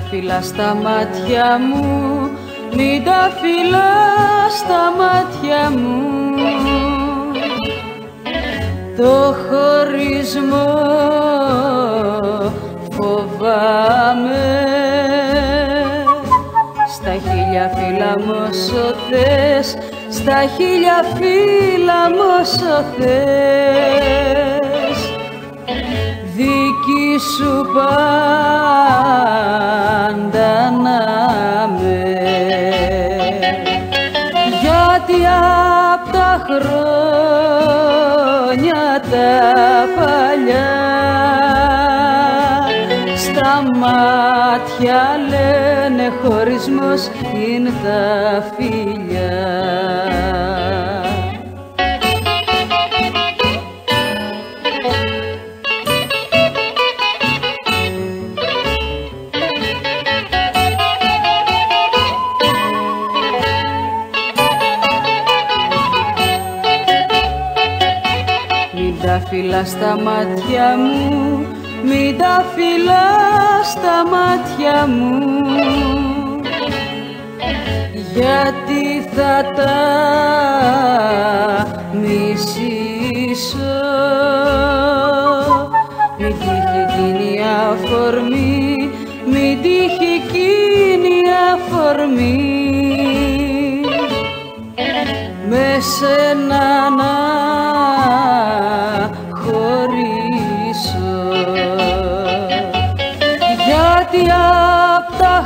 φύλλα στα μάτια μου, μην τα φύλλα στα μάτια μου. Το χωρισμό φοβάμαι, στα χίλια φύλλα μου όσο θες, στα χίλια φύλλα μου όσο θες. Δική σου πάντα να με, γιατί απ' τα χρόνια τα παλιά στα μάτια λένε χωρισμός είναι τα φιλιά. Μην τα φύλλα στα μάτια μου, μην τα φύλλα στα μάτια μου, γιατί θα τα μισήσω. Μην τύχει εκείνη η αφορμή, μην τύχει εκείνη η αφορμή με σένα να χωρίσω, γιατί απ' τα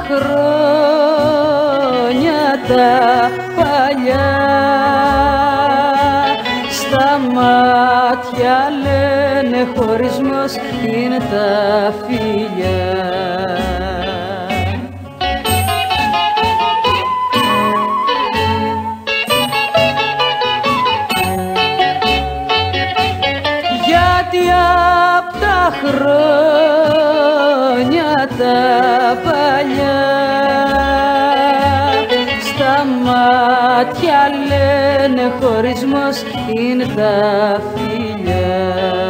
χρόνια τα παλιά στα μάτια λένε χωρισμός είναι τα φιλιά. Γιατί απ' τα χρόνια τα παλιά στα μάτια λένε χωρισμός είναι τα φιλιά.